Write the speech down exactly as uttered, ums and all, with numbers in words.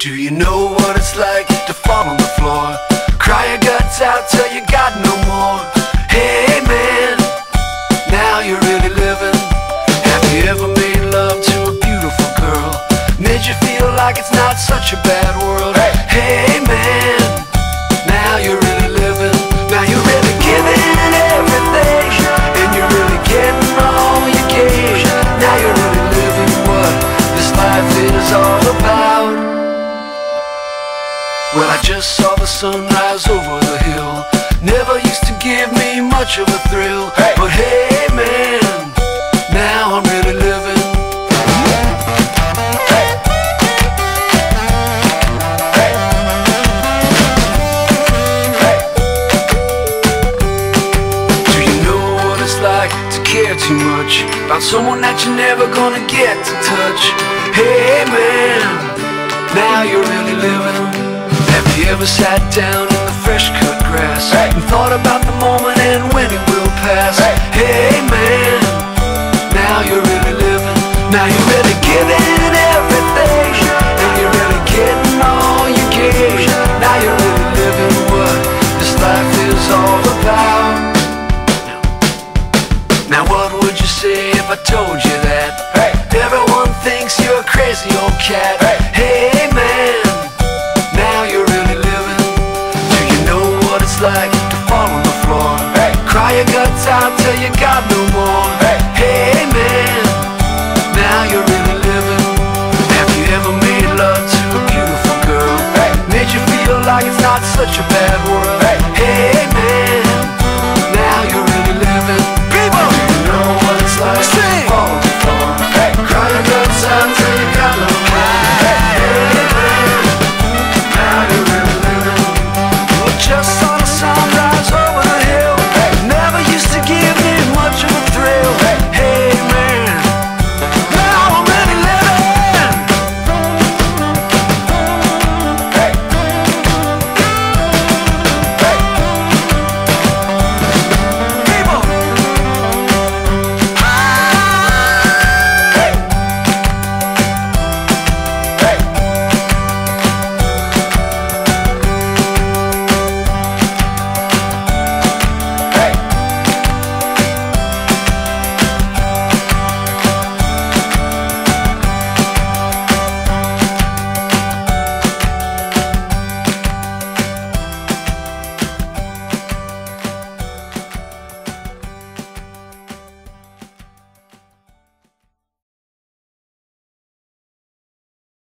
Do you know what it's like to fall on the floor? Cry your guts out till you got no more. Hey man, now you're really living. Have you ever made love to a beautiful girl? Made you feel like it's not such a bad world? Hey, hey man, now you're really living. Now you're really giving everything, and you're really getting all you gave. Now you're really living what this life is all about. Well, I just saw the sunrise over the hill. Never used to give me much of a thrill, hey. But hey man, now I'm really living. Hey. Hey. Hey. Do you know what it's like to care too much about someone that you're never gonna get to touch? Hey man, now you're really living. Have you ever sat down in the fresh cut grass, hey, and thought about the moment and when it will pass? Hey, hey man, now you're really living. Now you're really giving everything, and you're really getting all you gave. Now you're really living what this life is all about. Now, now what would you say if I told